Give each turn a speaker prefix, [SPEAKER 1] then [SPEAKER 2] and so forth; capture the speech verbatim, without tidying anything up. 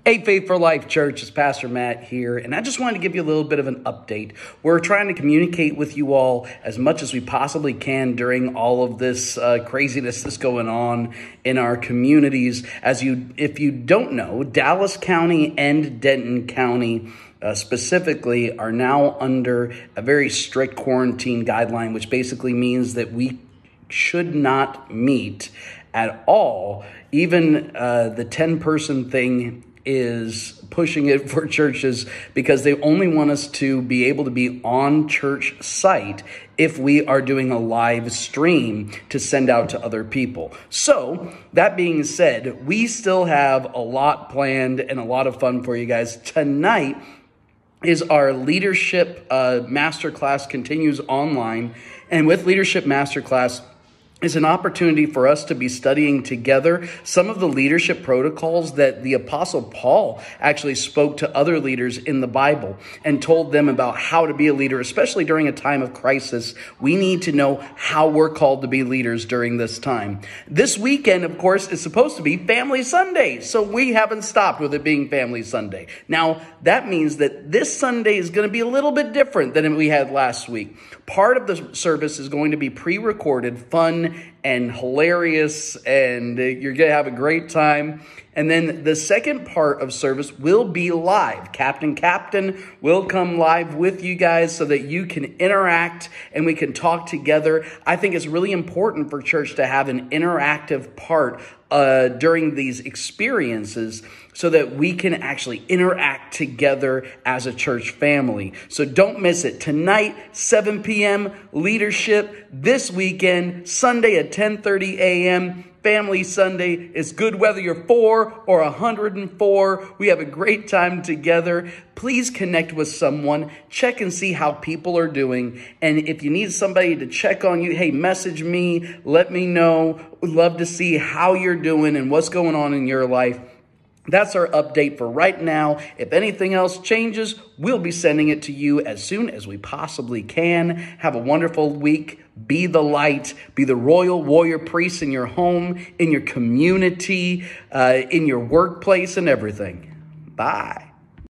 [SPEAKER 1] Hey, Faith for Life Church, it's Pastor Matt here, and I just wanted to give you a little bit of an update. We're trying to communicate with you all as much as we possibly can during all of this uh, craziness that's going on in our communities. As you, if you don't know, Dallas County and Denton County Uh, specifically are now under a very strict quarantine guideline, which basically means that we should not meet at all. Even uh, the ten-person thing is pushing it for churches because they only want us to be able to be on church site if we are doing a live stream to send out to other people. So that being said, we still have a lot planned and a lot of fun for you guys. Tonight is our Leadership uh, Masterclass continues online. And with Leadership Masterclass is an opportunity for us to be studying together some of the leadership protocols that the Apostle Paul actually spoke to other leaders in the Bible and told them about how to be a leader, especially during a time of crisis. We need to know how we're called to be leaders during this time. This weekend, of course, is supposed to be Family Sunday, so we haven't stopped with it being Family Sunday. Now, that means that this Sunday is going to be a little bit different than we had last week. Part of the service is going to be pre-recorded, fun, and hilarious, and you're going to have a great time. And then the second part of service will be live. Captain Captain will come live with you guys so that you can interact and we can talk together. I think it's really important for church to have an interactive part uh, during these experiences so that we can actually interact together as a church family. So don't miss it. Tonight, seven p.m., leadership. This weekend, Sunday at ten thirty a.m., Family Sunday. Is good whether you're four or one hundred four. We have a great time together. Please connect with someone. Check and see how people are doing. And if you need somebody to check on you, hey, message me. Let me know. Would love to see how you're doing and what's going on in your life. That's our update for right now. If anything else changes, we'll be sending it to you as soon as we possibly can. Have a wonderful week. Be the light. Be the royal warrior priest in your home, in your community, uh, in your workplace, and everything. Bye.